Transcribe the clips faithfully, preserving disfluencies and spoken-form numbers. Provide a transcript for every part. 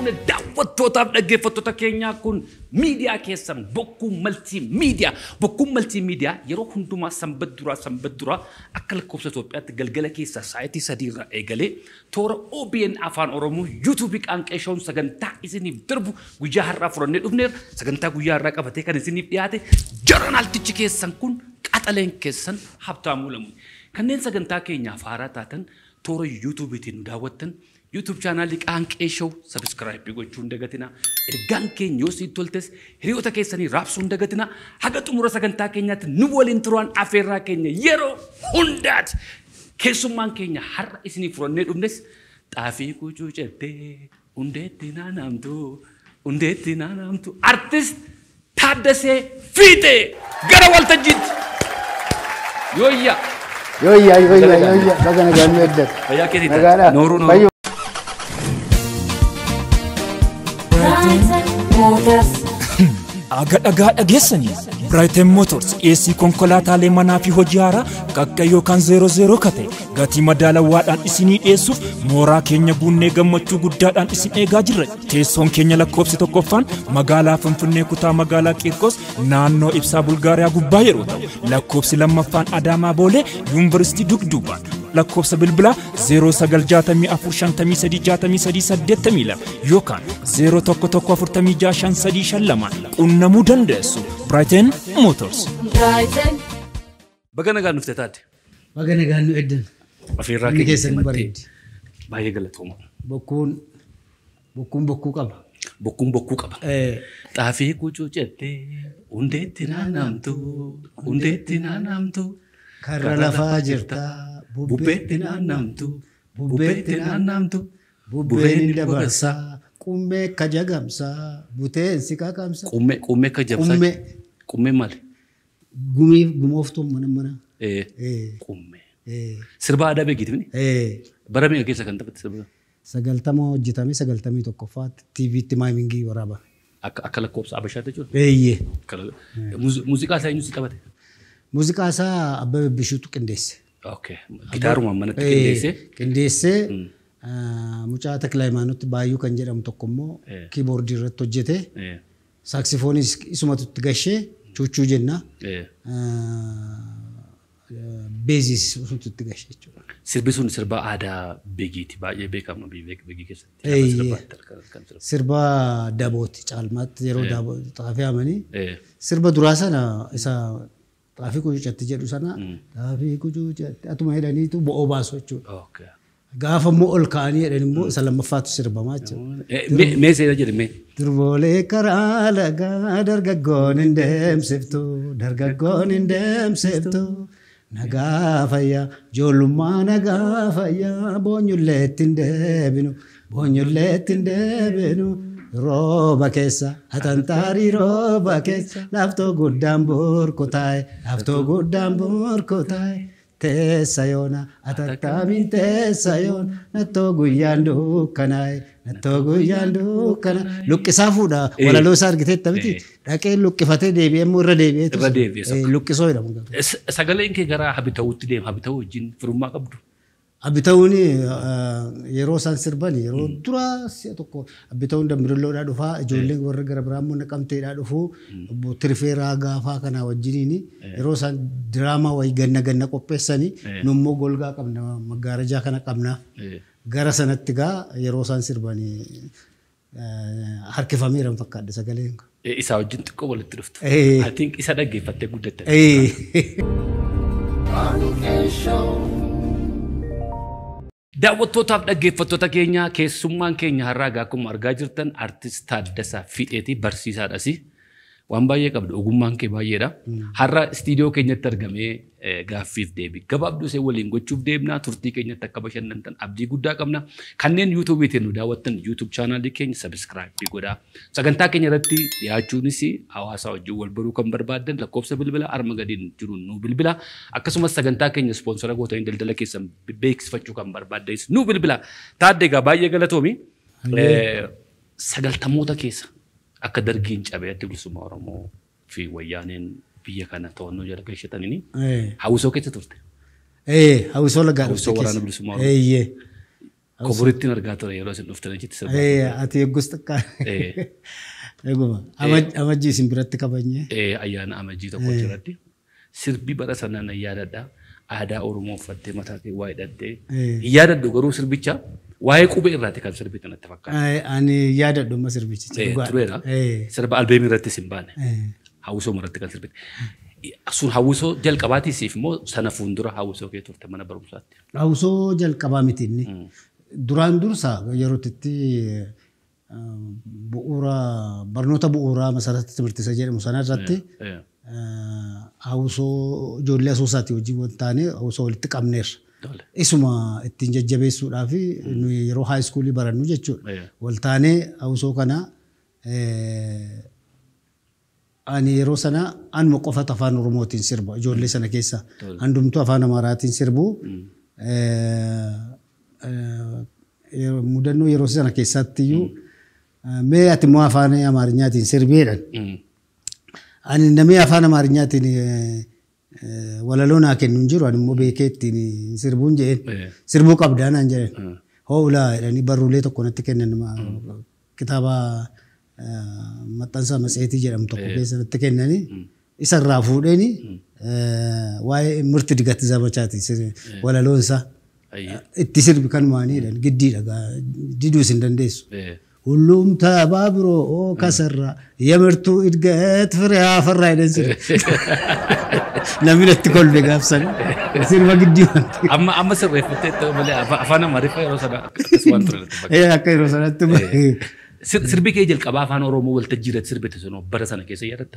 fuune daawwattootaaf dhaggeeffattoota keenyaa kun miidiyaa keessan bokkuu maltii miidiyaa bokkuu maltii miidiyaa yeroo hundumaa sanbata duraa sanbata duraa akka lakkoofsa Itoophiyaatti galgala keessa sa'aatii sadii irraa eegalee toora O B N afaan Oromoo YouTube qaanqeeshoon sagantaa isiniif darbu guyyaa har'aa furannee dhufneerra sagantaa guyyaa har'aa qabatee kan isiniif dhiyaate joornaaltichi keessan kun qaxaleen keessan Habtaamuu Lamuu kanneen sagantaa keenyaaf haaraa taatan toora YouTubetiin nu daawwattan YouTube channel qaanqeeshoo subscribe gochuun dagatina ergaan keenya yoo sitti toltes hiriyoota keessanii raabsuun dagatina haga xumura sagantaa keenyaatti nu waliin turuun afeerraa keenya yeroo hundaati keessummaan keenya har'a isiniif furannee dhufnes xaafii kucuu jettee hundeetti naanamtu hundeetti naanamtu artist Taaddasee Fiixee gara waltajjiitti yooyya yooyya yooyya yooyya baga nagaan medda fayyaa keetiita nooruu nooruu Aga dhagaa dhageessanii Brighton Motors dhiyeessii konkolaataalee manaa fi hojii haaraa qaqqa yookaan zeero zeero kate gatii madaalawaadhaan isinii dhiyeessuuf mooraa keenya guunnee gammachuu guddaadhaan isin eegaa jirra. Teessoon keenya lakkoofsi tokkoffaan magaalaa Finfinnee kutaa magaalaa Qiirqos naannoo ibsaa Bulgaariyaa gubbaa yeroo ta'u lakkoofsi lammaffaan Adaamaa Boolee Yuunivarsiitii Dugduubaan lakkoofsa bilbilaa zero sagal jaatamii afur shantamii sadii jaatamii sadii saddeettamii lama yookaan zero tokko tokko afurtamii jaha shan sadii shan lamaan qunnamuu dandeessu. Brighton Motors. Brighton. Baga nagaan dhufte taate. baga nagaan nu eddan Afeerraa Inni keessan bareedi. baay'ee galatooma. bokkuun bokkuun bokkuu qaba Bokkuun bokkuu qaba. Xaafii kucuu jettee hundeetti naanamtu hundeetti naanamtu karra lafaa jirta bubbeetti naanamtu bubbeetti naanamtu bubbeen hin dabarsaa qummee akka jagamsaa buteen si qaqamsa qummee qummee akka jabsaa qummee qummee maali? gumiif gumooftuun mana mana Eh qummee sirba aadaa beekiti mini bara meeqa keessa kan taphate sirba sagaltama hojjetame sagaltamii tokkoffaatti T V'tti maamingii waraaba akka akka lakkoofsa Abashaatti jechuudha. eeyyee Muuziqaa isaa eenyu si qabate? muuziqaa isaa Abbabee Bishuutu qindeesse Okay. Gitaarumaan manatti qindeessee. Qindeessee mucaa Takla Hayimaanotti Baayyuu kan jedhamu tokko immoo kiiboordii irratti hojjete. Saaksifoonis isumatu itti gashee chuuchuu jenna. Beezis isumatu itti gashee jechuudha. Sirbi sun sirba aadaa beekiiti baay'ee beekama beekii keessatti. Sirba dabooti caalmaatti yeroo daboo xaafii amanii. Sirba duraa sana isa Xaafii kucuucatti jedhu sana xaafii kucuucatti atuma jedhaniitu bo'oo baasu jechuudha. Gaafa immoo ol ka'anii jedhan immoo isa lammaffaatu sirbamaa jechuudha. Mee seera jedhe mee? Durboolee karaa lagaa dargaggoon hin deemsiftu dargaggoon hin deemsiftu nagaa fayyaa ijoollummaa nagaa fayyaa boonyulleetti hin deebinu boonyulleetti hin deebinu. Rooba keessa atantaarii rooba keessa laaftoo guddaan burkutaa'e laaftoo guddaan burkutaa'e teessa yoona atattaamiin teessa yoona nattoo guyyaan dukkanaa'e nattoo guyyaan dukkanaa'e luqqisaa fuudha walaloo isaa argiteetta miti dhaqee luqqifatee deebi'ee immoo irra deebi'ee luqqisoo jedhamu. Sagaleen kee gara habita'uutti deema habita'uu wajjin firummaa qabdu. Abita'uun yeroo isaan sirban yeroo duraa si'a tokko Abita'uun Dambirilloodhaa dhufaa ijoolleen warra gara biraa immoo Naqamteedhaa dhufuu Tirfeeraa gaafaa kanaa wajjiniin yeroo isaan diraamaa wayii ganna ganna qopheessanii nu immoo golgaa qabna maggaarajaa kana qabna gara sanatti gaa yeroo isaan sirban harkifameeran fakkaadha sagaleen. Isaa wajjin xiqqoo walitti dhuftu. I think isa dhaggeeffattee guddatte. Daawwattootaaf dhaggeeffattoota keenya keessummaan keenya har'aa akkuma argaa jirtan artist Taaddasaa Fiixeeti barsiisaadhas. Waan baay'ee qabdu ogummaan kee baay'eedha. Har'a istiidiyoo keenyatti argamee gaaffiif deebii gabaabduu ishee waliin gochuuf deemnaa turtii keenyatti akka bashannantan abdii guddaa qabna. Kanneen yuutuubiitiin nu daawwattan yuutuub chaanaalii keenya sabiskiraayib godhaa. Sagantaa keenya irratti dhiyaachuunis hawaasaa wajjin wal baruu kan barbaaddan lakkoofsa bilbila arma gadiin jiru nu bilbila. Akkasumas sagantaa keenya ispoonsora gootanii daldala keessan beeksifachuu kan barbaaddanis nu bilbila. Taaddee egaa baay'ee galatoomi. Sagaltamoota keessa akka dargiin cabee adda bilisummaa Oromoo fi wayyaaneen biyya kana to'annoo jala galchatanii hawwisoo keessa turte. Eh, hawwisoo lagaa Hawwisoo waraana bilisummaa Oromoo. Eeyyee. Koburittiin argaa ture yeroo isin dhuftan achitti sirba. Ati eeggus xiqqaa. Eeguma amajjii isin biratti kabajne. Ayyaana amajjii tokko jiratti. Sirbi bara sanaan yaadadha. Aadaa Oromoo uffattee mataa kee waa hidhattee. Yaadadhu garuu sirbicha waa'ee qubee irraati kan sirbi kanatti fakkaata. Ani yaadadhu amma sirbichicha dhugaadha. Tureera. Sirba albeemii irratti sin baane. Hawwisoo irratti kan sirbite. Sun hawwisoo jalqabaatiisiif immoo sana fuuldura hawwisoo kee turte mana barumsaatti. Hawwisoo jalqabaa miti inni. Duraan dursa yeroo itti bu'uura barnoota bu'uuraa masarratti timirtisa jedhamu sana irratti hawwisoo ijoollee asoosaati wajjin waan taane hawwisoo walitti qabneerra. Isuma ittiin jajjabeessuudhaa fi yeroo high schoolii barannu jechuudha. Wal taanee hawwisoo kana ani yeroo sana anuma qofa afaan Oromootiin sirba ijoollee sana keessa handumtuu afaan Amaaraatiin sirbu mudannoo yeroo sana keessatti iyyuu mee ati immoo afaan Amaarinyaatiin sirbeedhan. Ani namni afaan Amaarinyaatiin walaloo naa kennu hin jiru ani immoo beekee ittiin sirbuun jedheen sirbuu qabdaa naan jedhan. Hoolaa jedhanii barruulee tokko natti kennan kitaaba maxxansa matseetii jedhamu tokko keessatti kennanii isarraa fuudheeni waa'ee murti digatti zabachaati walaloon isaa itti sirbi kan maaniidhaan giddiidha diduu isin dandeessu. ሁሉም ተባብሮ ከሰራ የምርቱ እድገት ፍሬ አፈራ አይደንስ ለምን ትቆልበ ጋፍሰን ሲርባ ግዲ አማ አማ ሰው ፈተተ በለ አፋና ማሪፋ ሮሰና ከስዋን ትረተ ያ ከይሮ ሰናት ስርቢ ከጀል ቀባ አፋን ኦሮሞ ወልተጅረት ስርቤት ነው በረሰነ ከሰ ያረታ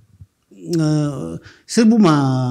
ስርቡማ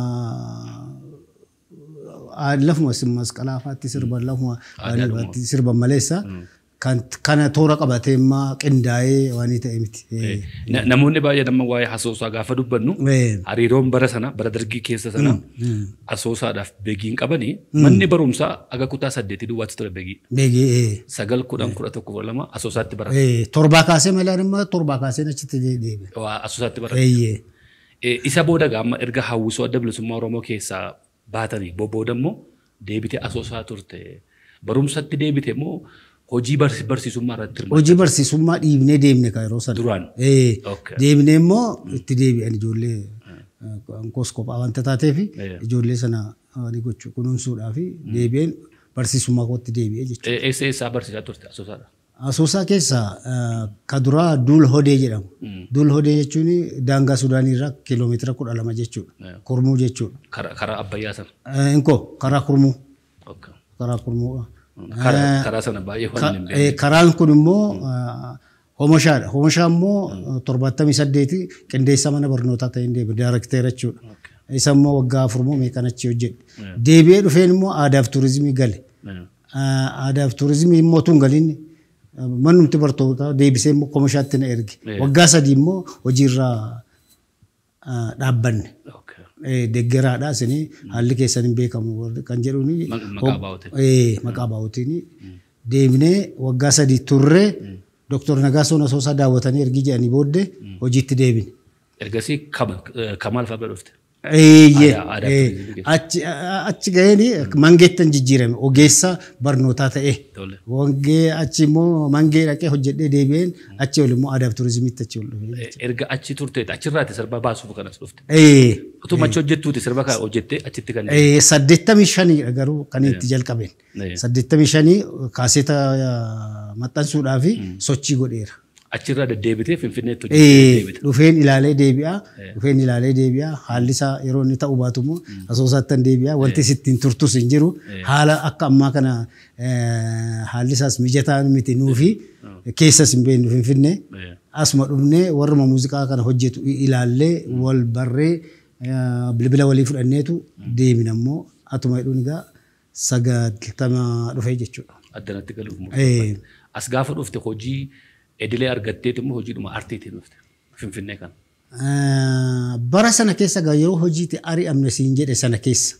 አለፍ መስም መስቀላፋት ስርባ ለሁ አለባት ስርባ መለሳ kana toora qabateemma qindaa'ee waan ta'e miti. Namoonni baay'ee nama waa'ee asoosaa gaafa dubbannu hariiroon bara sana bara dargii keessa sana asoosaadhaaf beegiin qabanii manni barumsaa aga kutaa saddeetii duwwaatti ture beegii. Beegii. Sagal kudhan kudha tokko lama asoosaatti barate. Torbaa kaasee malee immoo torbaa kaasee achitti deebi'e. Asoosaatti barate. Isa booda gaama erga hawwisoo adda bilisummaa Oromoo keessaa baatanii booda immoo deebitee asoosaa turte barumsatti deebite immoo hojii barsiisummaa irratti hirmaata. Hojii barsiisummaa dhiibnee deemne kan yeroo sana. Duraan. Deemnee immoo itti deebi'an ijoollee koskophaa wanta taateef ijoollee sana gochuu kunuunsuudhaaf deebi'een barsiisummaa kootti deebi'ee jechuudha. Eessa eessaa barsiisaa turte asoosaadha? Asoosaa keessaa ka duraa Duul Hodee jedhamu. Duul Hodee jechuun daangaa Sudaanii irraa kiiloomeetira kudha lama jechuudha. Kurmuu jechuudha. Karaa Abbayyaa sana? Inkoo karaa Kurmuu. Karaa Kurmuu. karaa sana baay'ee waan hin beekne. Karaan kun immoo Homashaadha. Homashaa immoo torbaatamii saddeeti qindeessaa mana barnootaa ta'een deebi'e daarekteera jechuudha. Isa immoo waggaa afur immoo meeqan achi hojjedhe. Deebi'ee dhufeen immoo aadaaf tuurizimii gale. Aadaaf tuurizimii immoo tun galiin mannumti bartoota deebisee immoo Homashaatti na erge. Waggaa sadii immoo hojiirraa dhaabbanne. Deggeraadha sini haalli keessan hin beekamu kan jedhuuni maqaa baa'uutiin deemnee waggaa sadii turre Doktor Nagaasoon Asoosaa daawwatanii ergi jedhanii booddee hojiitti deebine. Ergasii Kamaal fa'aa dhufte. Eeyyee achi gaheen mangeettan jijjiirame ogeessa barnootaa ta'e. Wangee achi immoo mangee dhaqee hojjedhee deebi'een achi ol immoo aadaaf tuurizimiitti achi ol dhufe. Erga achi turte achirraati sirba baasuuf kanas dhufte. Utuma achi hojjettuuti sirba kana hojjettee achitti kan. Saddeettamii shaniidha garuu kan itti jalqabeen. Saddeettamii shanii kaaseeta maxxansuudhaaf sochii godheera. Achirraa deddeebitee Finfinneetti hojjettee dhufeen ilaalee deebi'aa dhufeen ilaalee deebi'aa haalli isaa yeroo inni ta'u baatu immoo asoosaatti deebi'aa wanti sittiin turtus hin jiru haala akka ammaa kana haalli isaas mijataa miti nuufi keessas hin beeknu Finfinnee asuma dhufnee warruma muuziqaa kana hojjetu ilaallee wal barree bilbila walii fudhanneetu deemina immoo atuma jedhuun egaa sagaltama dhufee jechuudha. Addanatti galuuf as gaafa dhufte hojii edilee argattee immoo hojiidhuma artiitiin dhufte Finfinnee kana. Bara sana keessa yeroo hojiitti ari'amne siin jedhe sana keessa.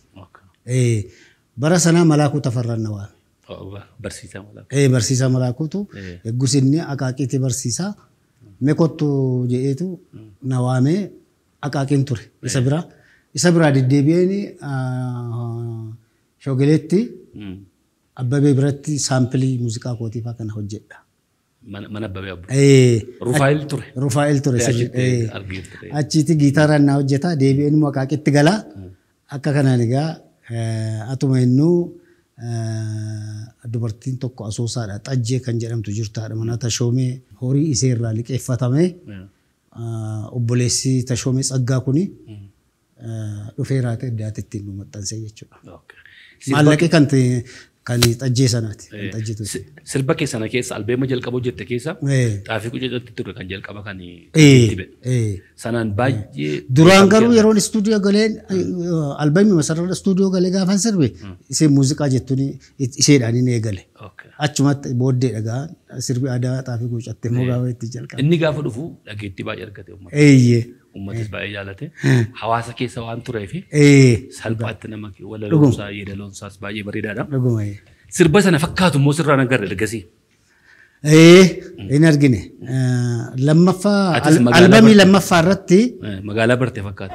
Bara sana Malaakuu Tafarraan na waame. Barsiisaa Malaakuu. Barsiisaa Malaakuutu eeggus inni Aqaaqiitti barsiisaa meekottu jedheetu na waamee Aqaaqiin ture isa biraa. Isa biraa deddeebi'een Shogeleetti Abbabee biratti saampilii muuziqaa kootii fa'aa kana hojjedha. Mana Abbabee Abbu. Rufaa'il ture. Rufaa'il ture. Achitti giitaaraan na hojjeta deebi'een immoo akaakitti gala. Akka kanaan egaa atuma innuu dubartiin tokko asoosaadha. Xajjee kan jedhamtu jirtaadha. Mana Tashoomee horii isee irraa liqeeffatame. Obboleessi Tashoomee Tsaggaa kuni dhufee raatee addaatti ittiin nu maxxansee jechuudha. Maallaqee kan kan xajjee sanaati. Sirba keessana keessa albeema jalqaba hojjette keessa xaafii quceetti ture kan jalqaba kan itti sanaan baay'ee. Duraan garuu yeroon istuudiyoo galeen albeemni masarara istuudiyoo galee gaafan sirbe isee muuziqaa jettuun iseedhaan hin eegale. Achumatti booddee dhagaa sirbi aadaa xaafii quceetti immoo gaafa itti jalqaba. Inni gaafa dhufu dhageettii baay'ee argate uummata. Eeyyee. Uummatis baay'ee jaalate. Hawaasa keessa waan tureef salphaatti nama walaloonsaa yeedaloonsaas baay'ee bareedaadha. Sirba sana fakkaatu immoo sirraan agarre ergasii. Hin argine. Lammaffaa albamii lammaffaa irratti. Magaalaa barte fakkaata.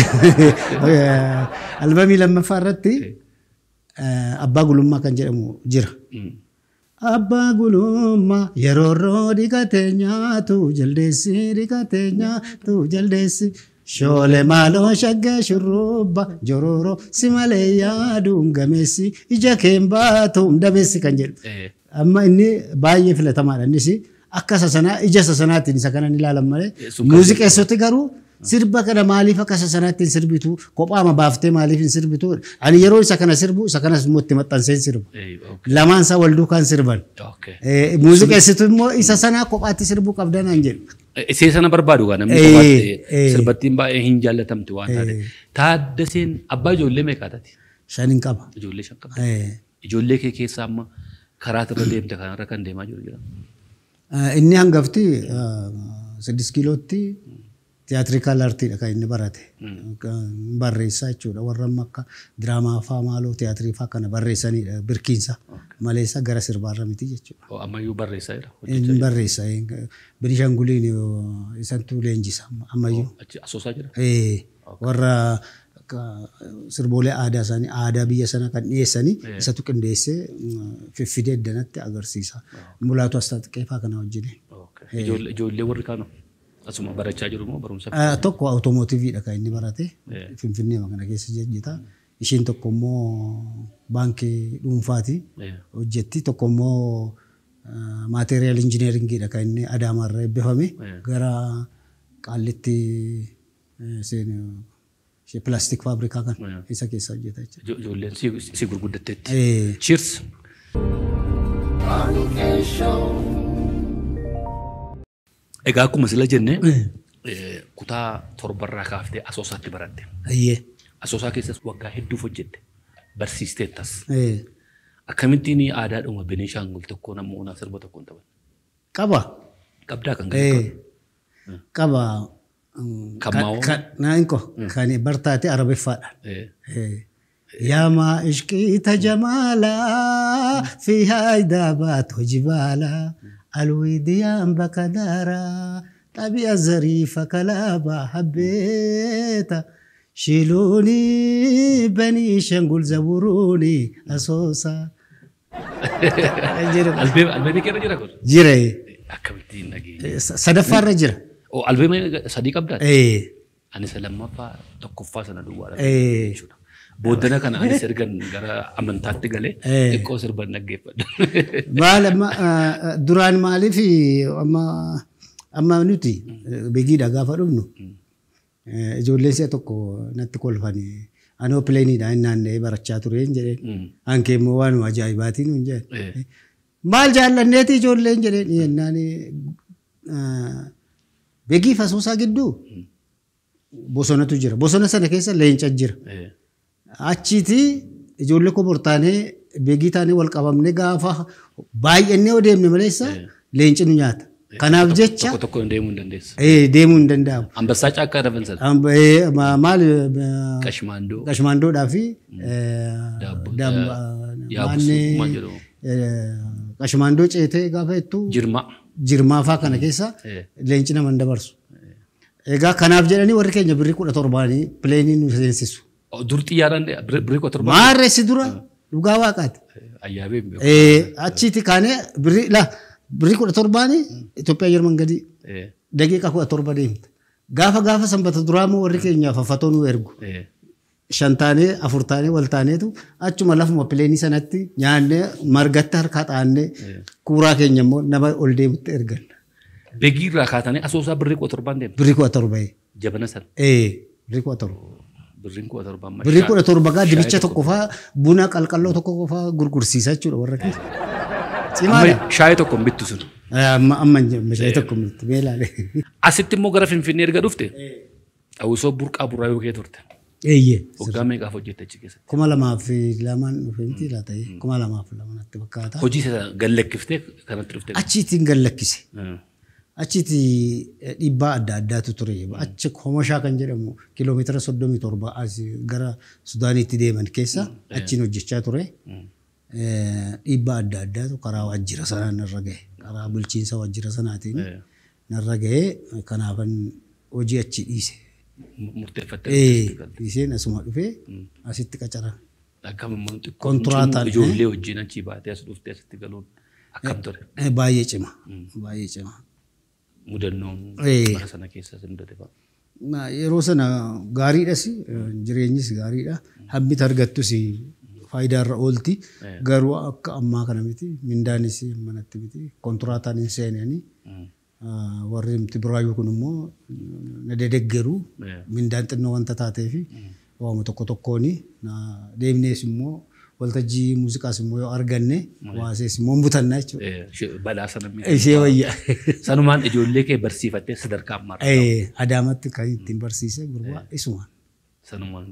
Albamii lammaffaa irratti Abbaa Gulummaa kan jedhamu jira. Abbaa Gulummaa yeroo roo dhiqatee nyaatu jaldeessi dhiqatee nyaatu jaldeessi shoole maaloo shaggee shurrubba jororoo si malee yaaduun gameessi ija keen baatu dameessi kan jedhu. Amma inni baay'ee filatamaadha innis akka sasanaa ija sasanaatiin isa kanan ilaalan malee muuziqeessoti garuu sirba kana maaliif akka sasanaatiin sirbitu kophaama baaftee maaliif hin sirbitu ani yeroo isa kana sirbu isa kanas immoo itti maxxansee sirbu lamaan isaa wal duukaan sirban muuziqeessitu immoo isa sanaa kophaatti sirbuu qabdan an jedhu. Isee sana barbaadu gaa namni kophaatti sirbattiin baay'ee hin jaallatamtu waan taate. Taaddaseen abbaa ijoollee meeqaa taati? Shanin qaba. Ijoollee shan qaba. Ijoollee kee keessaa amma karaa irra deemte kanarra kan deemaa jiru jira. Inni hangafti siddis kiilootti tiyaatirikaal aartiidha kan inni barate. Barreessaa jechuudha. Warra amma akka diraamaa fa'aa maaloo tiyaatirii fa'aa kana barreessanidha birkiinsa. Maleessa gara sirbaarra miti jechuudha. Ammayyuu barreessaa jira. Inni barreessaa. Benishanguliin isantu leenjisa ammayyuu. Asoosaa jira. Warra sirboolee aadaa isaanii aadaa biyya sana kan dhiyeessanii isatu qindeessee fiffidee iddanatti agarsiisa. Mulaatu Asxaaxiqqee fa'aa kana wajjin. Ijoollee warri kaanu asuma barachaa jiru moo barumsa? Tokko awutoomotiiviidha kan inni barate. Finfinnee kana keessa jejjeta. Ishiin tokko immoo baankii dhuunfaati hojjetti. Tokko immoo maateriyaal injineeringiidha kan inni Adaamaarra eebbifame gara Qaallitti seenuu. Plastic fabrikaa kan isa keessa hojjeta jechuudha. Ijoolleen si gurguddatteetti. Cheers. Egaa akkuma sila jenne kutaa torbarraa kaaftee asoosaatti baratte. Asoosaa keessas waggaa hedduuf hojjette. Barsiisteettas. Akkamittiin aadaadhuma Benishaangul tokko nama uunaa sirba tokko hin taphatan? Qaba. Qabdaa kan gadi qaba. Kamau. Nainko kan bertati Arabiffaadhaan. يا ما عشقيت جمالا فيها إدابات وجبالا الوديان بكدارا طبيعة ظريفة كلابا حبيتا شيلوني بني شنقول زوروني أصوصا البيب البيب كيف جرى كل جرى أكملتين نجي صدفة رجرة أو البيب صديق أبدا إيه أنا سلام فا تكفى سنة دوارا إيه بودنا كان أنا سرقن جرا أمن تاتي قاله إكو سربنا نجيب ما لما دران مالي في أما أما نوتي بيجي دعا فرومنو جولي سه تكو نتكول فاني أنا بليني دا إنن ده برچاتورين جري أنكي موان واجايباتي نونجا مال جال نتي جولي جري إنني بيجي فاسوسا جدو بوسونا تجرا بوسونا سنة كيسا لين تجرا أشيتي جولي كبرتاني بيجي تاني والكابامني غافا باي إني وديم نمليسا لين تنيات كناف جتشا تكو تكو ديمون دندس إيه ديمون دندام أم بساج أكا رفنسل أم إيه ما مال كشماندو كشماندو دافي دام ماني كشماندو چيته غافا تو جرما جرما فا كنا كيسا لين تنا من دبرسو إيجا كناف جراني وركين جبري كودا تورباني بليني نوسينسيسو درتي ياران بريكو تربا مار سيدورا dhugaa waaqaati. Ayyaabee. Eh achiiti kaanee birrii la birrii kudha torbaani Itoophiyaa yeroo mangadii daqiiqa kudha torba deemte. Gaafa gaafa sanbata duraa moo warri keenyaaf affatoo nu ergu. Shantaanee afurtaanee waltaaneetu achuma lafuma pileenii sanatti nyaannee margatti harkaa xaannee kuuraa keenya immoo nama ol deemutti ergan. Beegii irraa kaatanii asoosaa birrii kudha torbaan deemte. Birrii kudha torbaa. Jabana sana. Eh birrii kudha torba. Birriin kudha torbaan. Birrii kudha torba gaa dibicha tokko faa buna qalqalloo tokko faa gurgursiisaa jechuudha warra keessa. Cimaadha. Shaayii tokko hin bittu sun. Amma amma shaayii tokko hin bittu beelaale. Asitti immoo gara Finfinnee erga dhufte. Awusoo burqaa burraayuu kee turte. Eeyyee. Waggaa meeqaaf hojjette achi keessatti? Kuma lamaa fi lamaan dhufe miti laa ta'e kuma lamaa fi lamaatti fakkaata. Hojii isa gallakkiftee kanatti dhufte. Achiitiin gallakkise. Achiiti dhiibbaa adda addaatu ture. Achi Homoshaa kan jedhamu kiiloomeetira soddomii torba gara Sudaaniitti deeman keessa achiin hojjechaa ture. Dhiibbaa adda addaatu karaa waajjira sanaa narra gahe. Karaa bulchiinsa waajjira sanaatiin narra gahe kanaafan hojii achi dhiise. Murteeffattee dhiiseen asuma dhufee asitti qacaran. Akkam kontiraataan ijoollee wajjin achi baatee as dhuftee asitti galuun akkam ture? Baay'ee cima. Baay'ee cima. Mudannoon bara sana keessa sin mudate fa'a. Yeroo sana gaariidhas jireenyis gaariidha. Hammi argattus faayidaa irra oolti. Garuu akka ammaa kana miti mindaanis manatti miti kontiraataan hin seenanii. Warri mti biraayyuu kun immoo na dedeggeru mindaan xinnoo wanta taatee fi waamu tokko tokkooni deemnees immoo waltajjii muuziqaas immoo yoo arganne waasees immoo butannaa jechuudha. Balaa sana ishee wayyaa. Sanumaan ijoollee kee barsiifattee sadarkaa ammaa. Adaamatti kan ittiin barsiise gurbaa isumaan. Sanumaan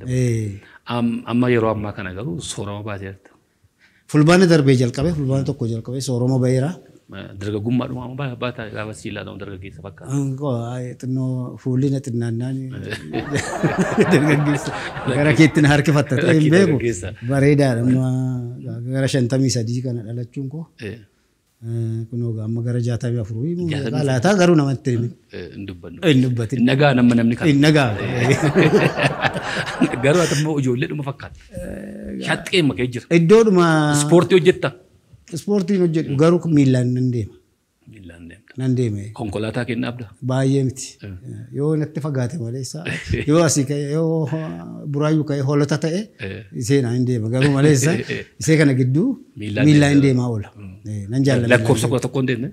amma yeroo ammaa kana garuu soorama baateerta. Fulbaana darbee jalqabee fulbaana tokko jalqabee soorama baheera. Dargaggummaadhuma amma baata gaafa siilaa ta'u dargaggeessa fakkaata. Angoo xinnoo fuulli na xinnaannaan dargaggeessa gara keetti na harkifatta ta'e hin beeku. Bareedaadha amma gara shantamii sadii kana dhalachuun koo. Kunoo amma gara jaatamii afurii laataa garuu namatti himi. Hin dubbannu. Hin dubbatin. Nagaa nama namni kan. Hin nagaa. Garuu ati immoo ijoolleedhuma fakkaata. Shaxxee makee jira. Iddoodhuma. Ispoortii hojjetta. Ispoortiin hojjetu garuu miilaan nan deema. Miilaan deemta. Nan deeme. Konkolaataa kenna abda. Baay'ee miti. Yoo natti fagaate malee isaa yoo asii ka'e yoo buraayyuu ka'e hoolota ta'e isee na hin deema garuu malee isaa isee kana gidduu miilaan hin deemaa oola. Nan jaalladha. Lakkoofsa kudha tokko hin deemne.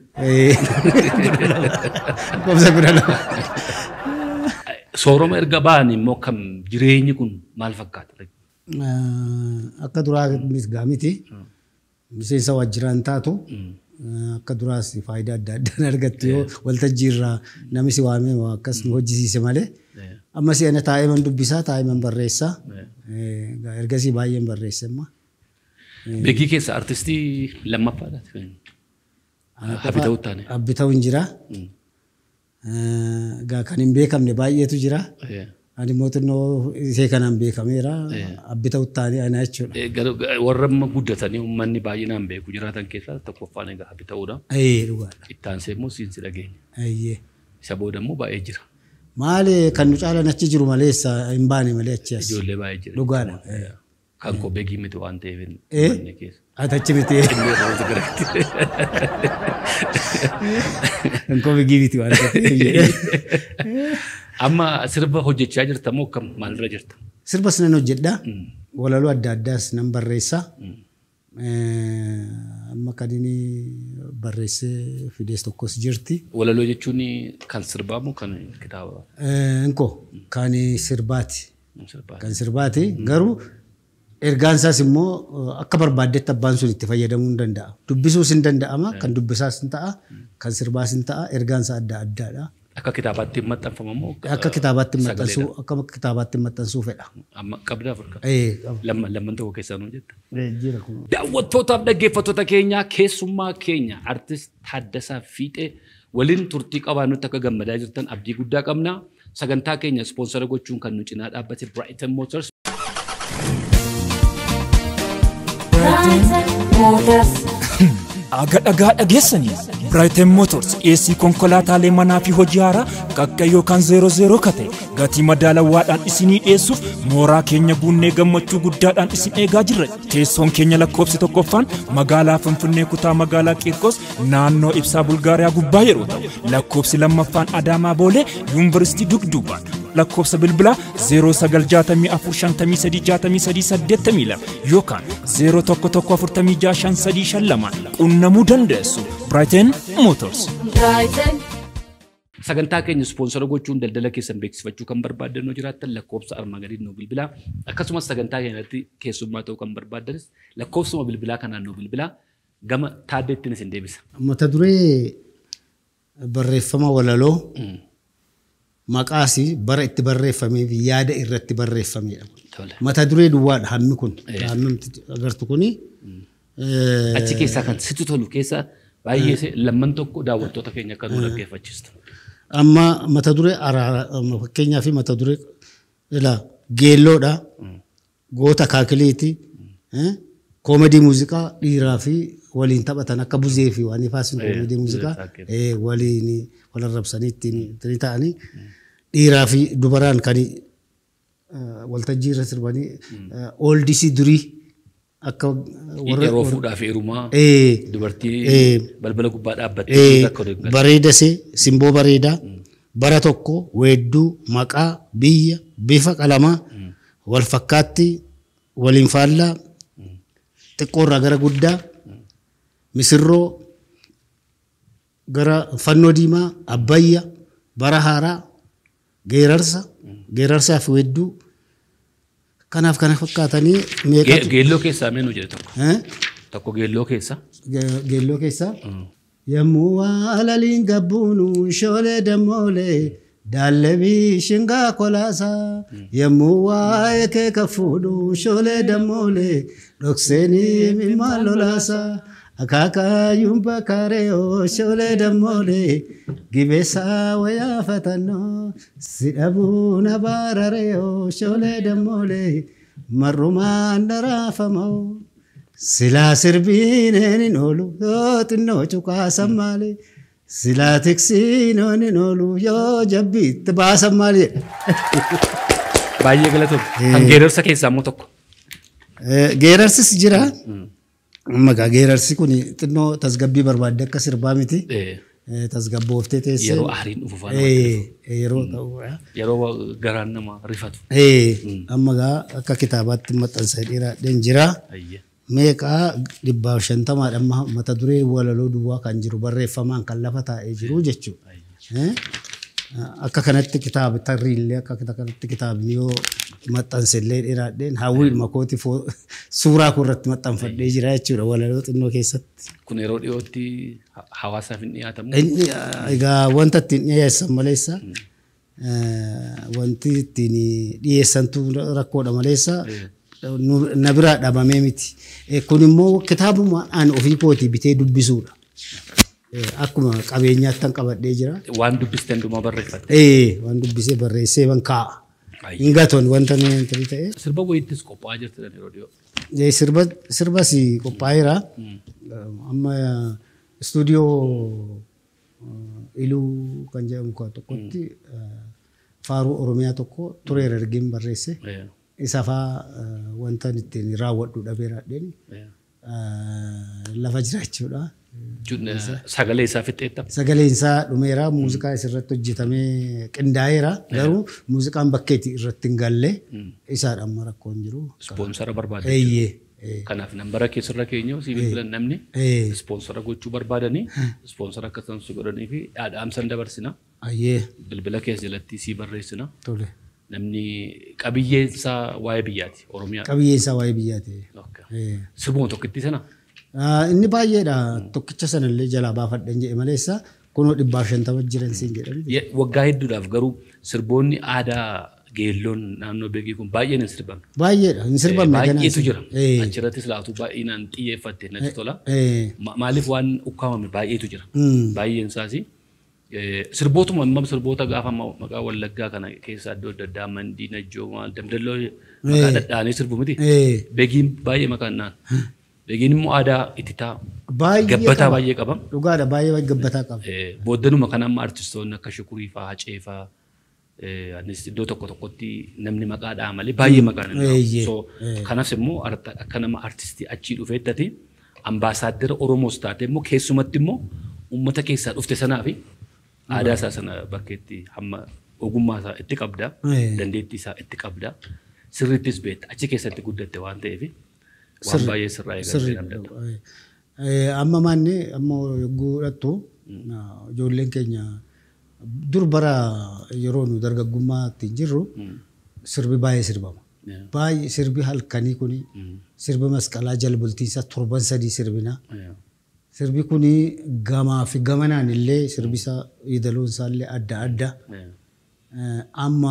Lakkoofsa kudha lama. Sooroma erga ba'an immoo kam jireenyi kun maal fakkaata? Akka duraa miti. Miseensa waajjiraan taatu akka duraas faayidaa adda addaan argattu yoo waltajjii irraa namni si waamee akkas nu hojjisiise malee amma si ana taa'ee man dubbisaa taa'ee man barreessaa ergasii baay'een barreesse amma. Beekii keessa artistii lammaffaadhaati. Habbi ta'uu taane. Habbi ta'uu hin jira. Kan hin beekamne baay'eetu jira. Ani mootunnoo isee kanaan beekameera abbi ta'uu taane ana jechuudha. Warra guddatanii uummanni baay'inaan beeku jiraatan keessaa tokkoffaan egaa abbi ta'uudha. Dhugaadha. Ittaansee immoo siinsi dhageenya. Ayyee. Isa booda immoo baay'ee jira. Maali kan nu caalan achi jiru malee hin baane malee achi as. Ijoollee baay'ee jira. Dhugaadha. Kan koo beekii miti waan ta'eef hin keessa. Ati achi miti. Kan koo beekii miti waan ta'eef. Amma sirba hojjechaa jirta moo kam maalirra jirta? Sirba sinan hojjedha. Walaloo adda addaas nan barreessa. Amma kan inni barreessee fidees tokkos jirti. Walaloo jechuun kan sirbaa moo kan kitaabaa? Inko kan sirbaati. Kan sirbaati garuu ergaan isaas immoo akka barbaaddetti abbaan sun itti fayyadamuu hin danda'a. Dubbisuus hin danda'ama kan dubbisaas hin ta'a kan sirbaas hin ta'a ergaan isaa adda addaadha. Akka kitaabaatti maxxanfama moo? Akka kitaabaatti maxxansuu akka kitaabaatti maxxansuu fedha. Amma qabdaa furka. Eh lamman lamman tokko keessaa nuu jetta. Jira kun. Daawwattootaaf dhaggeeffattoota keenya keessummaa keenya artist Taaddasaa Fiixee waliin turtii qabaannutti akka gammadaa jirtan abdii guddaa qabna. Sagantaa keenya ispoonsara gochuun kan nu cinaa dhaabbate Brighton Motors. Aga dhagaa dhageessanii Brighton Motors dhiyeessii konkolaataalee manaa fi hojii haaraa qaqqa yookaan zeero zeero kate gatii madaalawaadhaan isinii dhiyeessuuf mooraa keenya guunnee gammachuu guddaadhaan isin eegaa jirra. Teessoon keenya lakkoofsi tokkoffaan magaalaa Finfinnee kutaa magaalaa Qiirqos naannoo ibsaa Bulgaariyaa gubbaa yeroo ta'u lakkoofsi lammaffaan Adaamaa Boolee Yuunivarsiitii Dugduubaan lakkoofsa bilbilaa zero sagal jaatamii afur shantamii sadii jaatamii sadii saddeettamii lama yookaan zero tokko tokko afurtamii jaha shan sadii shan lama qunnamuu dandeessu. Brighton Motors. Brighton. Sagantaa keenya sponsora gochuun daldala keessan beeksifachuu kan barbaadan jiraattan lakkoofsa armaan gadii nu bilbilaa. Akkasumas sagantaa keenyatti keessummaa ta'uu kan barbaadanis lakkoofsuma bilbilaa kanaan nu bilbilaa. Gama taaddeettiin isin deebisa. Mata duree barreeffama walaloo maqaasi bara itti barreeffamee fi yaada irratti barreeffamedha. Mata duree duwwaadha hammi kun. Hammi agartu kuni. Achi keessaa kan sitti tolu keessaa baay'ee lamman tokko daawwattoota keenya akka nu dhaggeeffachiistu. Amma mata duree fakkeenyaa fi mata duree geelloodha. Goota kaakiliiti. Koomedii muuziqaa dhiiraa fi waliin taphatan akka buzee fi waan ifaasin koomedii muuziqaa waliin wal arrabsanii ittiin ta'anii dhiiraa fi dubaraan kan waltajjii irra sirbanii ooldisii durii akka yeroo fuudhaaf heerumaa dubartii balbala gubbaa dhaabbattee bareedasee simboo bareedaa bara tokko weedduu maqaa biyya bifa qalamaa wal fakkaatti waliin faallaa xiqqoorraa gara guddaa misirroo gara fannoo diimaa abbayya bara haaraa geerarsa geerarsaa fi weedduu kanaaf kana fakkaatanii meeqa geelloo keessaa meenu jedhe tokko tokko geelloo keessaa geelloo keessaa yemmuu waalaliin gabbuunu shoolee dammoolee Dalabi shinga kolasa yemmuu waa'ee kee ka fuudhu shoolee dammoolee dhokseenii mimaan lolaasa akaakaayuun bakkaaree shoolee dammoolee gibeessaa wayaa fatannoo si dhabuun abaararee shoolee dammoolee marrumaan daraafamoo silaa sirbiineen hin oolu yoo xinnoo cukaasan maalee. Silaatiksi nooni noolu yoo jabbiitti baasan maali. Baay'ee galatoom. Kan geerarsa keessaa immoo tokko. Geerarsis jira. Maqaa geerarsi kun xinnoo tasgabbii barbaadde akka sirbaa miti. Tasgabbooftee teessee. Yeroo aariin dhufu faana. Yeroo ta'u. Yeroo garaan nama rifatu. Amma gaa akka kitaabaatti maxxansa dheeraadhaan jira. Meeqa dhibbaaf shantamaadha amma mata duree walaloo duwwaa kan jiru barreeffamaan kan lafa taa'ee jiru jechuudha. Akka kanatti kitaaba tarriillee akka kanatti kitaabni yoo maxxansellee dheeraadhaan hawwii makooti suuraa irratti maxxanfadhee jira jechuudha walaloo xinnoo keessatti. Kun yeroo dhiyootti hawaasaaf hin dhiyaatamu. Egaa wanta ittiin dhiyeessan maleessa wanti ittiin dhiyeessantu rakkoodha maleessa. Nabira dhabamee miti. Kun immoo kitaabuma aan ofii kootii bitee dubbisuudha. Akkuma qabeenyaatti kan qabadhee jira. Waan dubbiste hundumaa barreeffate. Eh, waan dubbisee barreessee ban kaa'a. Ingatoon wanta nuyi ta'e. Sirba wayittis qophaa'aa jirti yeroo dhiyoo. Eh, sirba sirba si qophaa'eera. Amma stuudiyoo iluu kan jedhamu tokkotti faaruu Oromiyaa tokko turee ergeen barreesse. Isafaa wanta ittiin raawwadhu dhabeeraadhaan lafa jiraachuudha. Sagalee isaa fixeetta. Sagalee isaa dhumeera muuziqaa isirratti hojjetamee qindaa'eera garuu muuziqaan bakkeetti irratti hin galle isaadha amma rakkoon jiru. Ispoonsara barbaada. Eeyyee. Kanaaf nambara keessarra keenya si bilbilan namni ispoonsara gochuu barbaadanii ispoonsara akkasumas si godhanii fi dhaadhaamsan dabarsina. Ayyee. Bilbila keessa jalatti si barreessina. Tole. Namni qabiyyeen isaa waa'ee biyyaati Oromiyaa. Qabiyyeen isaa waa'ee biyyaati. Sirboon tokkitti sana. Inni baay'eedha tokkicha sanallee jalaa baafadhan jedhe maleessa kunoo dhibbaaf shantama jiran siin jedhan. Waggaa hedduudhaaf garuu sirboonni aadaa geelloon naannoo beekii kun baay'een hin sirbamne. Baay'eedha hin sirbamne. Baay'eetu jira. Achirrattis laatu baay'inaan xiyyeeffatte natti tola. Maaliif waan ukkaamame baay'eetu jira. Baay'een isaasi. Sirbootuma amma sirboota gaafa maqaa Wallaggaa kana keessa iddoo adda addaa Mandii Najjoo maal Damdalloo maqaa dhadhaanii sirbu miti. Beekiin baay'ee maqaan naan. Beekin immoo aadaa ittitaa Baay'ee gabbataa qaba. baay'ee qaba. Dhugaadha baay'ee gabbataa qaba. Booddanuma kan amma artistoonni akka Shukurii fa'aa Hacee fa'aa anis iddoo tokko tokkotti namni maqaa dha'a malee baay'ee maqaan Eeyyee. so kanas immoo arta- akka nama artistii achii dhufeettati ambaasaadara Oromoos taate immoo keessumatti immoo uummata keessaa dhufte sanaa fi aadaa isaa sana bakkeetti hamma ogummaa isaa itti qabda Ee. dandeettii isaa itti qabda sirrittis beekta achi keessatti guddatte waan ta'eef waan baay'ee sirraa eegalee namdata. Eh, amma manni amma godhattu ijoolleen keenya dur bara yeroo nu dargaggummaatti jirru sirbi baay'ee sirbama. Baay'ee sirbi halkanii kuni sirbi masqalaa jalbultiinsa torban sadii sirbina. Sirbi kuni gamaa fi gamanaan illee sirbisa idaloon isaallee adda adda. Eh, Amma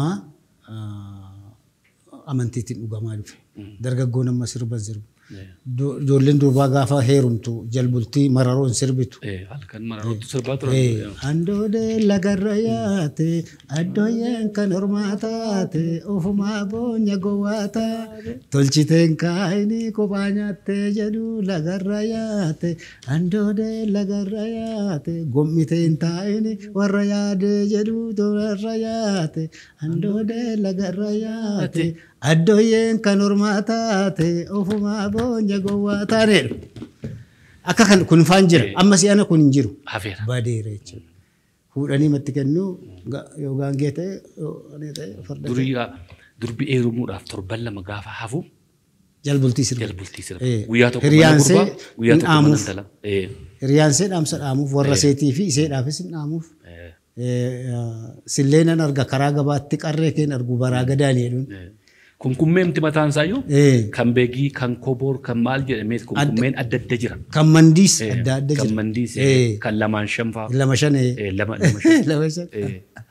ah, amantiitiin dhugamaa dhufe. Dargaggoon amma sirban sirbu. Ijoolleen durbaa gaafa heerumtu jalbultii mararoon sirbitu. Halkan mararootti sirbaa turan. Andoodee lagarra yaate addooyyeen kan hormaa taate ofumaa boonya gowwaa taate tolchiteen kaayinii kophaa nyaattee jedhu lagarra yaate andoodee lagarra yaate gommiteen taayinii warra yaadee jedhu dolarra yaate andoodee lagarra yaate addooyyeen kan hormaa taate ofumaa boonya gowwaa taanedha. Akka kan kun faan jira amma si'ana kun hin jiru. Hafeera. Badeera jechuudha. Fuudhanii matti kennu yoo gaangee ta'e yoo ani ta'e farda. Durii durbi heerumuudhaaf torban lama gaafa hafu Jalbultii sirba. jalbultii sirba. Eh, Guyyaa tokko mana hiriyaansee gurbaa guyyaa tokko mana dhaamuuf. intala. Eh, Hiriyaansee dhaamsa dhaamuuf warra seetii fi iseedhaafis hin dhaamuuf. eh, Silleenan arga karaa gabaatti qarree keen argu baraa gadaan jedhuun. eh. Kunkummeemti mataan isaayyuu Eh, kan beegii kan koboor kan maal jedhamee kunkummeen adda adda jira. Kan mandiis Eh, adda adda Kan jira. mandiis Eh, kan lamaan shan fa'aa. lama shan eh, Eh, Lama lama shan. lama shan. Eh,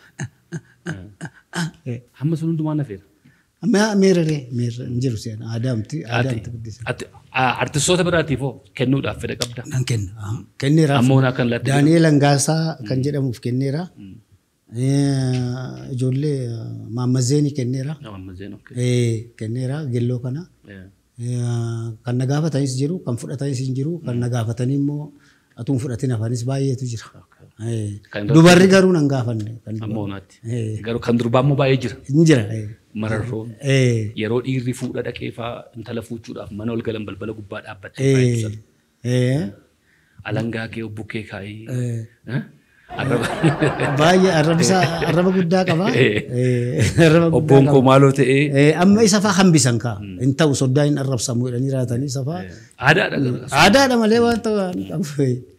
Eh, Hamma sun hundumaa nafeera. Amma meeraree meerra hin jiru seen aadaamti aadaamti guddisa. Ati artistoota biraatiif hoo kennuudhaaf fedha qabda. Nan kenna. ah, Kenneeraaf. Ammoo naa kan laatti. Daani'eel Angaasaa kan jedhamuuf kenneera. Eh, Ijoollee Maammazeenii kenneera. Ammazzeen okkee. Eh, Kenneera gelloo kana. Eh, Eh, Kan na gaafatanis jiru kan fudhatanis hin jiru kan na gaafatanii immoo atuun fudhatin hafanis baay'eetu jira. Eh, Kan irratti- Dubarri garuu nan gaafanne. kan Ammoo naatti. Eh, Garuu kan durbaa immoo baay'ee jira. Hin jira. eh. Mararroo. Eh, Yeroo dhiirri fuudha dhaqee fa'aa intala fuuchuudhaaf mana ol galan balbala gubbaa dhaabbattee eh, baay'ee eh, alangaa kee bukkee kaa'ee. eh. eh, Arraba. Baay'ee arrabisa arraba guddaa qaba. Eh. Eh, arraba guddaa Obboon koo qaba. maaloo ta'ee Eh, Amma isa fa'aa hambisan kaa. Hin ta'u soddaa hin arrabsamu jedhanii raatanii isa fa'aa. aadaadha. garuu. Aadaadha malee waan ta'u waan qabu.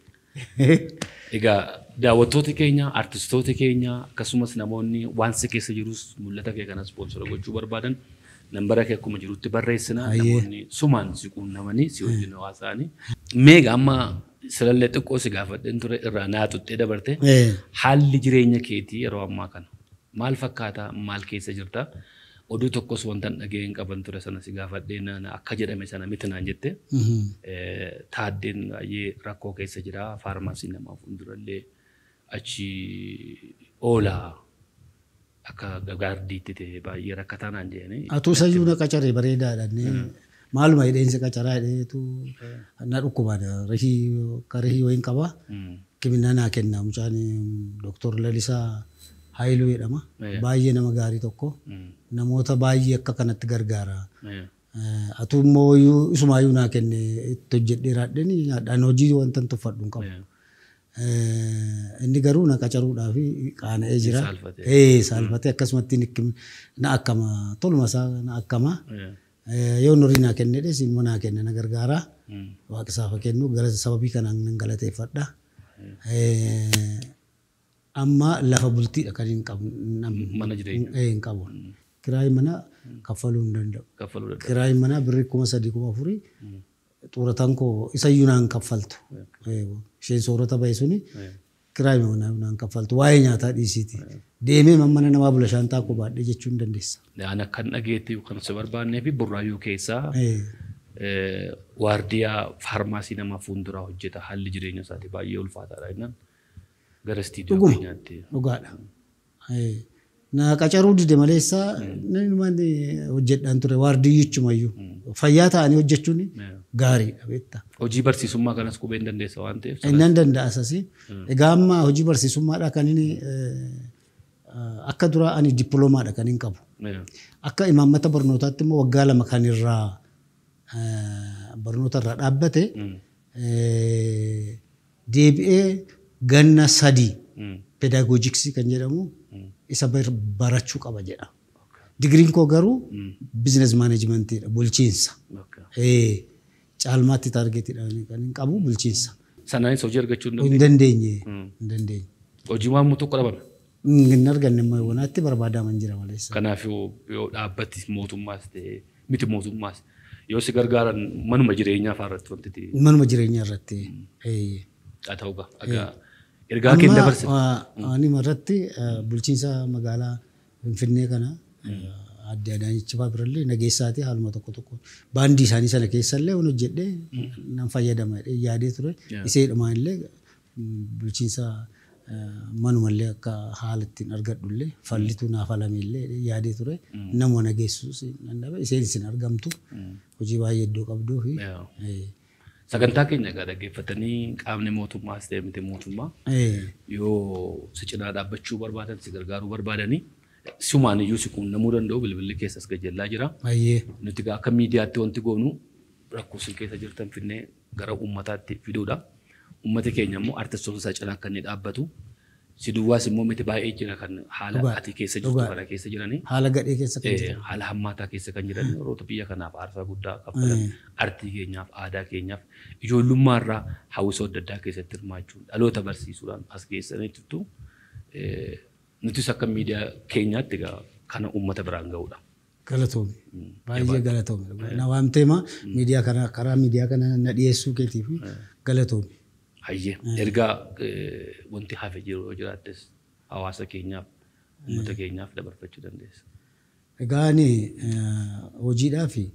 Egaa daawwattoota keenya, artistoota keenya akkasumas namoonni waan si keessa jirus mul'ata kee kana ispoonsora gochuu barbaadan nambara kee akkuma jirutti barreessina. Namoonni sumaan si quunnamanii si wajjin hawaasaanii. Meeqa amma silallee xiqqoo si gaafadheen ture irraa naa tuttee dabarte. Eh, Haalli jireenya keetii yeroo ammaa kana maal fakkaata maal keessa jirta oduu tokkos wanta dhageen qaban ture sana si gaafadhee na akka jedhame sana miti naan jette mhm. taaddeen baay'ee rakkoo keessa jira faarmaasii namaaf fuuldurallee achi oolaa akka gaardiitti ta'e baay'ee rakkataa naan jedhanii. Atuu sayyuu na qacaree bareedaadha. Maaluma hidheensi qacaraa hidheetu na dhukkubaadha. Rihii akka rihii wayiin qaba. Kiminaa naa kenna mucaan Dooktor Lalisaa Haayiluu jedhama. Baay'ee nama gaarii tokko. Namoota baay'ee akka kanatti gargaara. Atuu immoo isumaayyuu naa kenne itti hojjedhee raadheen nyaadhaan hojii wanta hin tuffadhu hin qabu. Inni garuu na qacaruudhaaf qaana'ee jira. Eh, saalfatee akkasumatti na akkama toluma isaa na akkama. Yoo nurii naa kennedhes immoo naa kenne na gargaara. Waaqa isaafa kennu gara sababii kanaan nan galateeffadha. Amma lafa bultiidha kan hin qabu. Mana jireenyaa. Eh, hin qabu. Kiraayi mana kaffaluu hin danda'u. Kaffaluu danda'u. Kiraayi mana birrii kuma sadii kuma afurii xuurataan koo isayyuu naan kaffaltu. Isheen soorata bahe suni kiraayi mana naan kaffaltu. Waa'ee nyaataa dhiisiiti. Deemee mana namaa bula shaantaa koo baadhee jechuu hin dandeessa. Ani akkan dhageetti kan si barbaannee fi burraayyuu keessaa Eh, waardiyaa faarmaasii nama fuulduraa hojjeta haalli jireenya isaati baay'ee ulfaataadha jennaan gara istiidiyoo Dhuguma. keenyaatti. Dhugaadha. Eh, Na qacaruu dide maleessa namni hojjedhaan ture waardiyyichumayyuu fayyaa ta'anii hojjechuun gaariidha beektaa. Hojii barsiisummaa kanas qubeen dandeessa waan ta'eef. Inni danda'a asii. Egaa amma hojii barsiisummaadha kan inni akka dura ani dippiloomaadha kan hin qabu. Akka imaammata barnootaatti immoo waggaa lama kan irraa barnoota irraa dhaabbate deebi'ee ganna sadii pedagoojiksii kan jedhamu isa barachuu qaba jedha. Digriin koo garuu biizines maanaajimentiidha bulchiinsa. Caalmaatti taargeetidha kan hin qabu bulchiinsa. Sanaanis hojii argachuu hin dandeenye. Hin dandeenye. Hojii waan tokko dhabame. Hin arganne wanaatti barbaadaman jira maleessa. Kanaaf yoo dhaabbati mootummaas ta'e miti mootummaas yoo si gargaaran manuma jireenyaa fa'aa irratti wanti. Manuma jireenyaa irratti. Haa ta'uu ga'a. Ergaa kee dabarse. Ani irratti bulchiinsa magaalaa Finfinnee kana adda addaanichi fa'aa birallee nageessaati haaluma tokko tokko baandii isaanii sana keessallee waan hojjedhee nan fayyadama yaadee ture iseedhumaan illee bulchiinsa manumallee akka haala ittiin argadhullee fallituu naaf alameellee yaadee ture nama nageessuus iseen isin argamtu hojii baay'ee iddoo qabduu fi sagantaa keenya egaa dhaggeeffatanii qaamni mootummaas ta'e miti mootummaa yoo si cinaa dhaabbachuu barbaadan si gargaaruu barbaadanii sumaan iyyuu si quunnamuu danda'u bilbilli keessas gajjallaa jira. Nuti akka miidiyaatti wanti goonu rakkoo isin keessa jirtan finnee gara uummataatti fiduudha. Uummati keenya immoo artistoota isaa cinaa akka inni dhaabbatu si duwwaas immoo miti baay'ee jira kan haala ati keessa jirtu kana keessa jiranii. Haala gadhee keessa kan jiran. Haala hammaataa keessa kan jiran yeroo biyya kanaaf aarsaa guddaa kaffalan artii keenyaaf aadaa keenyaaf ijoollummaa irraa hawwisa adda addaa keessatti hirmaachuun dhaloota barsiisuudhaan as keessanii jirtu. Nutis akka miidiyaa keenyaatti kana uummata biraan ga'uudha. Galatoome. Baay'ee galatoome. Na waamteema miidiyaa kana karaa miidiyaa kana na dhiyeessuu keetiif galatoome. Hayyee ergaa wanti hafe jiru yoo jiraattes hawaasa keenyaaf uummata keenyaaf dabarfachuu dandeessa. Egaa ani hojiidhaa fi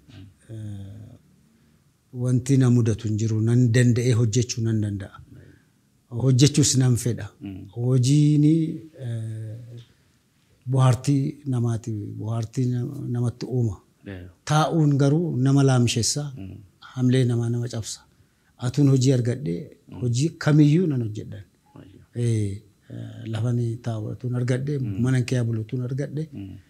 wanti na mudatu hin jiru nan danda'ee hojjechuu nan danda'a. Hojjechuus nan fedha. Hojiin bohaartii namaati. Bohaartii namatti uuma. Taa'uun garuu nama laamsheessa. Hamlee namaa nama cabsa. Atuun hojii argadhee hojii kamiyyuu nan hojjedhan. Lafani taa'uun argadhee mana kee bulutuun argadhee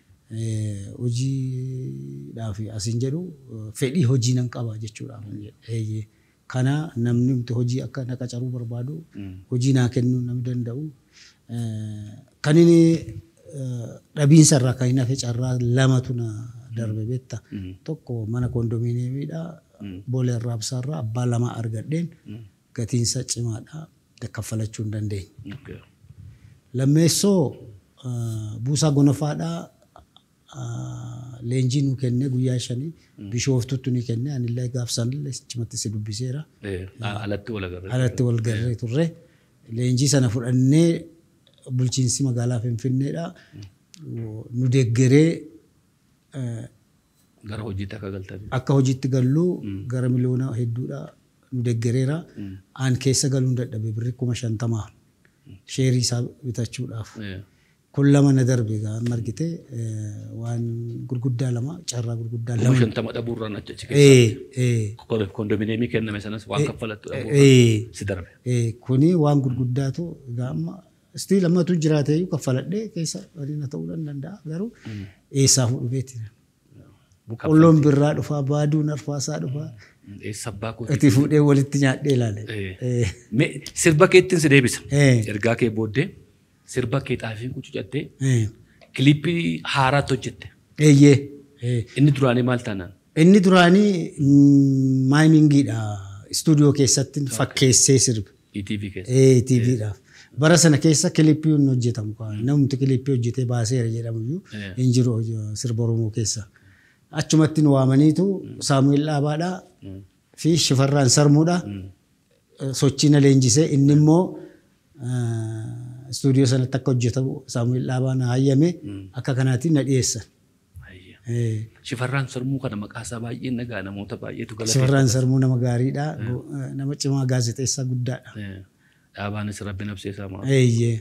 hojiidhaaf asiin jedhu fedhii hojii nan qaba jechuudhaaf. Kana namni hojii akka na qacaruu barbaadu hojii naa kennuu namni danda'u. Kan inni dhabiinsa irraa kan hin hafe carraa lamatu na darbe beekta. Tokko mana kondominiyeemiidha. Boolee Arraabsaa irraa abbaa lama argadheen gatiinsa cimaadha kaffalachuu hin dandeenye. Lammeessoo Buusaa Gonofaadhaa leenjii nu kenne guyyaa shanii bishooftutti ni kenne anillee gaafsanillee cimatti si dubbiseera. Alatti wal agarree. Alatti wal agarree turre. Leenjii sana fudhannee bulchiinsi magaalaa Finfinneedha. Nu deeggaree gara hojiitti akka galtan. Akka hojiitti gallu gara miliyoona hedduudha nu deeggareera. Aan keessa galuun dadhabe birri kuma shantamaa sheerii isaa bitachuudhaaf. Kun lama na darbe gaan margite waan gurguddaa lama carraa gurguddaa lama. Kuma shantama dhabuurraan achi keessa. Kondominiyeemii kenname sanas waan kaffalattu dhabuurraan si darbe. Kuni waan gurguddaatu gaama istii lammatu jiraatee kaffaladhee keessa waliin ta'uu danda'a garuu eessaa fuudhu beekti. Boqqolloon birraa dhufaa baaduun arfaasaa dhufaa. Sabbaa koo. Ati fuudhee walitti nyaadhee ilaale. Sirba keettiin si deebisa. Ergaa kee booddee. Sirba kee xaafii qucucattee kilippii haaraatti hojjette. Eeyyee. Inni duraanii maal taanaan? Inni duraanii maayimingiidha. Istuudiyoo keessatti fakkeessee sirba. E T V keessa. E T Vdhaaf. Bara sana keessa kilippii hin hojjetamu. Namni kilippii hojjetee baaseera jedhamuyyuu hin jiru sirba Oromoo keessa. Achumatti nu waamaniitu Saamu'eel Dhaabaadhaa fi Shifarraan Sarmuudha. Sochiina leenjisee inni immoo istuudiyoo sanatti akka hojjetamu Saamu'eel Dhaabaa na hayyame akka kanaatiin na dhiyeessan. Shifarraan Sarmuu kana maqaa isaa baay'ee nagaa namoota baay'eetu galateeffata. Shifarraan Sarmuu nama gaariidha. Nama cimaa gaazexeessaa guddaadha. Dhaabaanis rabbi nabseesaa maal. Eeyyee.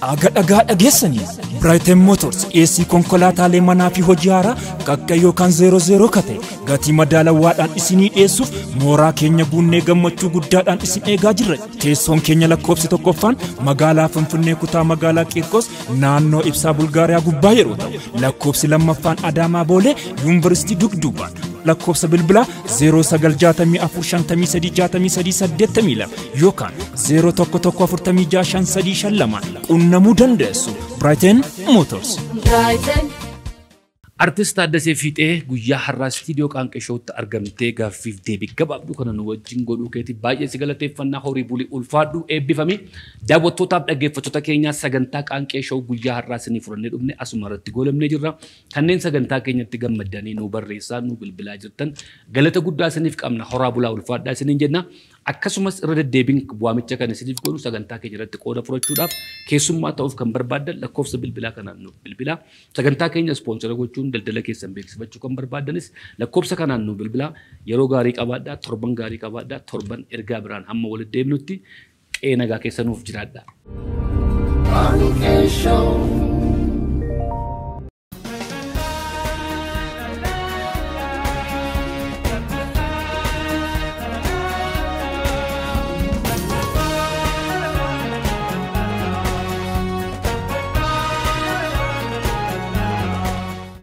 Aga dhagaa dhageessanii Brighton Motors dhiyeessii konkolaataalee manaa fi hojii haaraa qaqqa yookaan zeero zeero kate gatii madaalawaadhaan isinii dhiyeessuuf mooraa keenya guunnee gammachuu guddaadhaan isin eegaa jirra. Teessoon keenya lakkoofsi tokkoffaan magaalaa Finfinnee kutaa magaalaa Qiirqos naannoo ibsaa Bulgaariyaa gubbaa yeroo ta'u lakkoofsi lammaffaan Adaamaa Boolee Yuunivarsiitii Dugduubaan lakkoofsa bilbilaa zero sagal jaatamii afur shantamii sadii jaatamii sadii saddeettamii lama yookaan zero tokko tokko afurtamii jaha shan sadii shan lama qunnamuu dandeessu. Brighton Motors. Brighton. Artist Taaddasee Fiixee guyyaa har'aa istiidiyoo Qaanqeshootti argamtee gaaffiif deebii gabaabduu kana nu wajjin godhuu keetii baay'ee si galateeffannaa horii bulii ulfaadhu eebbifami. Daawwattootaaf dhaggeeffattoota keenyaa sagantaa Qaanqeshoo guyyaa har'aa isinii furannee dhufne asuma irratti goolabnee jirra. Kanneen sagantaa keenyatti gammadanii nu barreessaa nu bilbilaa jirtan galata guddaa isiniif qabna horaa bulaa ulfaadhaa isiniin jenna. Akkasumas irra deddeebiin waamicha kan isiniif godhu sagantaa keenya irratti qooda fudhachuudhaaf keessummaa ta'uuf kan barbaadan lakkoofsa bilbilaa kanaan nuuf bilbilaa. Sagantaa keenya ispoonsora gochuun daldala keessan beeksifachuu kan barbaadanis lakkoofsa kanaan nuuf bilbilaa. Yeroo gaarii qabaadhaa, torban gaarii qabaadhaa, torban ergaa biraan hamma walitti deebinutti qe'ee nagaa keessa nuuf jiraadhaa.